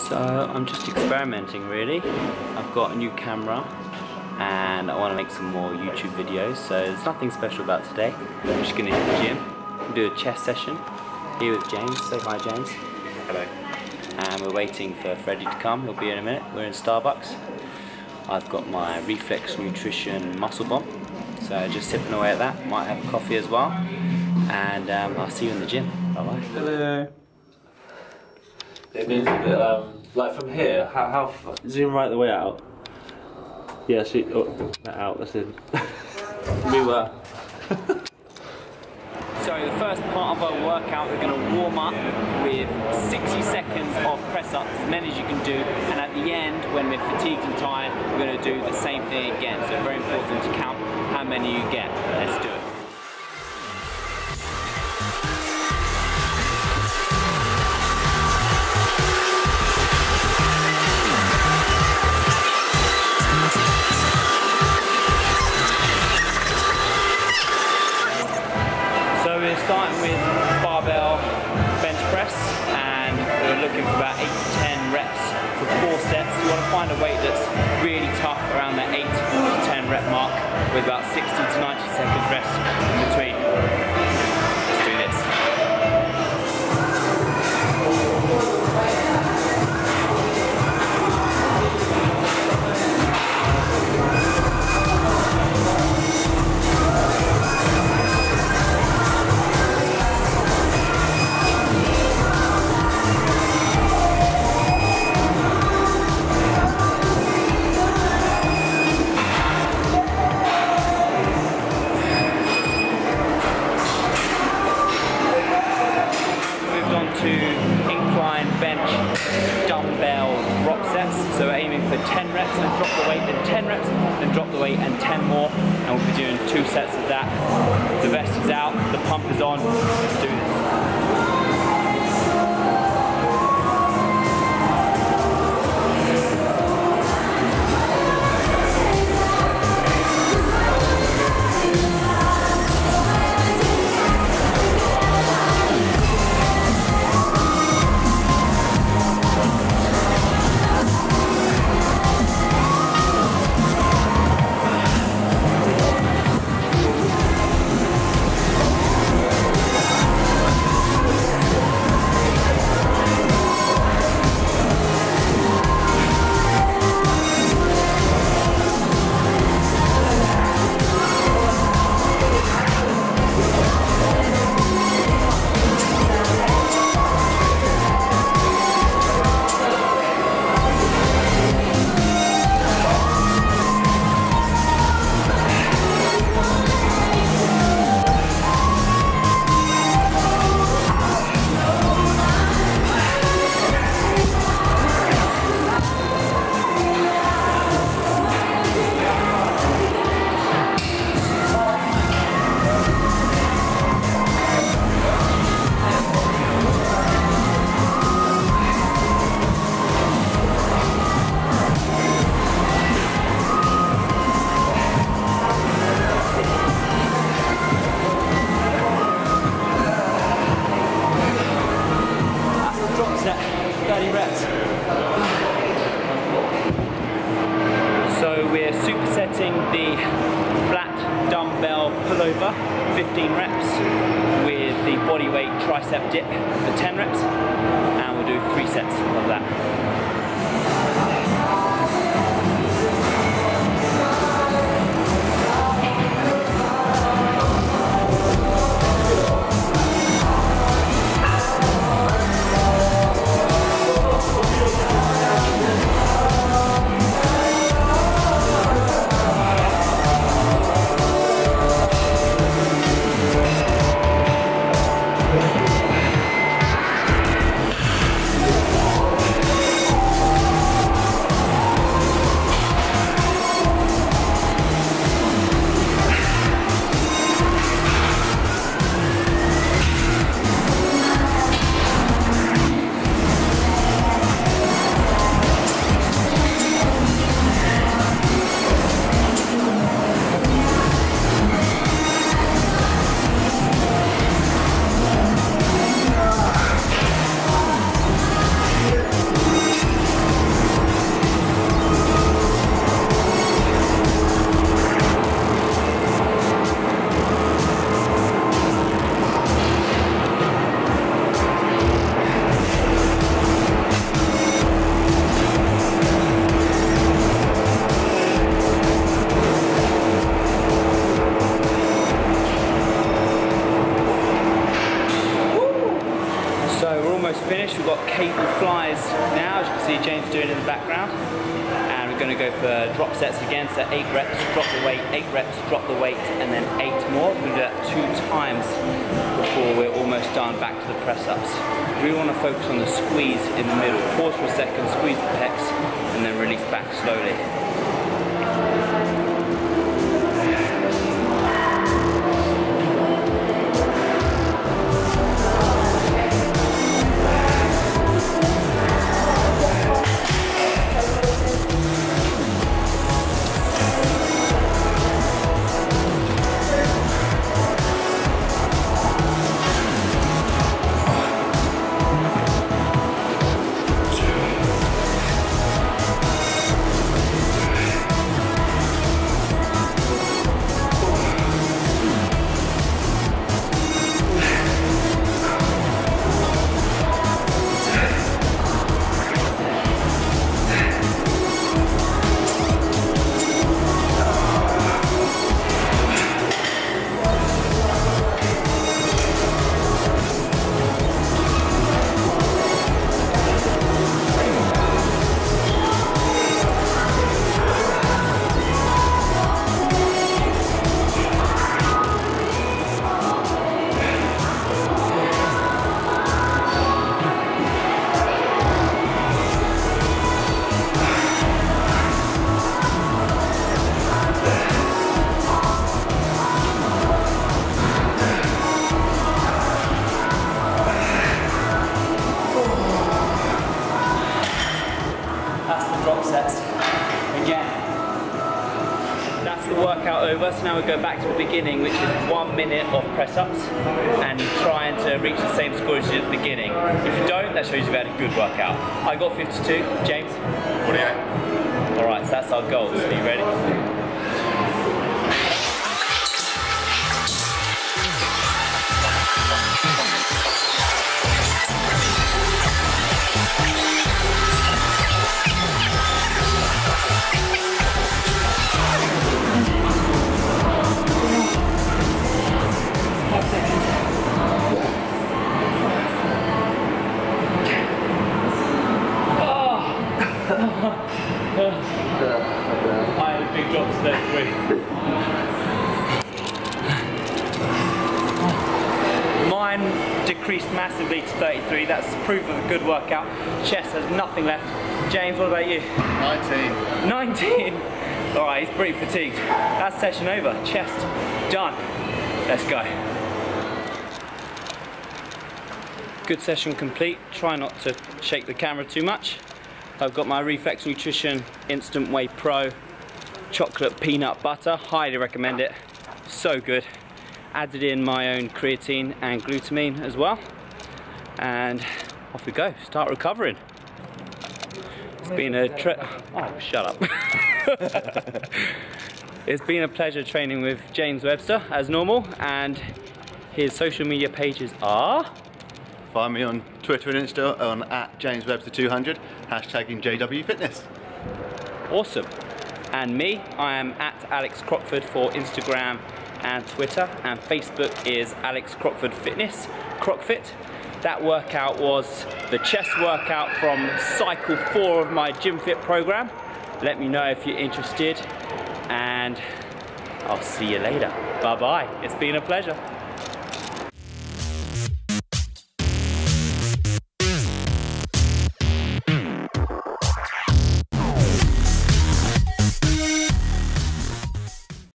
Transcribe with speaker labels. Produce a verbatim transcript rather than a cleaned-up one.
Speaker 1: So I'm just experimenting really. I've got a new camera and I want to make some more YouTube videos, so there's nothing special about today. I'm just going to hit the gym, do a chest session here with James. Say hi, James.
Speaker 2: Hello.
Speaker 1: And we're waiting for Freddie to come. He'll be in a minute. We're in Starbucks. I've got my Reflex Nutrition Muscle Bomb, so just sipping away at that. Might have a coffee as well, and um, I'll see you in the gym. Bye bye.
Speaker 2: Hello. It means that, um, like from here, how, how far? Zoom right the way out. Yeah, see, oh, that out, that's in. We were.
Speaker 1: So the first part of our workout, we're going to warm up with sixty seconds of press-ups, as many as you can do, and at the end, when we're fatigued and tired, we're going to do the same thing again. So very important to count how many you get. Let's do it. We're starting with barbell bench press, and we're looking for about eight to ten reps for four sets. You want to find a weight that's really tough around that eight to ten rep mark with about sixty to ninety seconds rest in between. Let's do this. To incline bench dumbbell drop sets, so we're aiming for ten reps, then drop the weight, then ten reps, then drop the weight and ten more, and we'll be doing two sets of that. The vest is out, the pump is on. Let's do this. thirty reps. So we're supersetting the flat dumbbell pullover, fifteen reps, with the bodyweight tricep dip for ten reps, and we'll do three sets of that. cable flies now, as you can see James doing in the background. And we're going to go for drop sets again, so eight reps, drop the weight, eight reps, drop the weight, and then eight more. We're going to do that two times before we're almost done back to the press ups. We want to focus on the squeeze in the middle. Pause for a second, squeeze the pecs, and then release back slowly. Over, so now we go back to the beginning, which is one minute of press ups and trying to reach the same score as you did at the beginning. If you don't, that shows you've had a good workout. I got fifty-two, James?
Speaker 3: forty-eight.
Speaker 1: Alright, so that's our goals. Are you ready? I had a big drop to thirty-three. Mine decreased massively to thirty-three. That's proof of a good workout. Chest has nothing left. James, what about you?
Speaker 3: nineteen.
Speaker 1: nineteen? Alright, he's pretty fatigued. That's session over. Chest done. Let's go. Good session complete. Try not to shake the camera too much. I've got my Reflex Nutrition Instant Whey Pro chocolate peanut butter. Highly recommend it. So good. Added in my own creatine and glutamine as well. And off we go. Start recovering. It's been a tre- Oh, shut up. It's been a pleasure training with James Webster as normal, and his social media pages are...
Speaker 3: Find me on Twitter and Insta on at James Webster two hundred, hashtagging J W Fitness.
Speaker 1: Awesome. And me, I am at Alex Crockford for Instagram and Twitter, and Facebook is Alex Crockford Fitness, Crockfit. That workout was the chest workout from cycle four of my Gym Fit program. Let me know if you're interested, and I'll see you later. Bye bye. It's been a pleasure.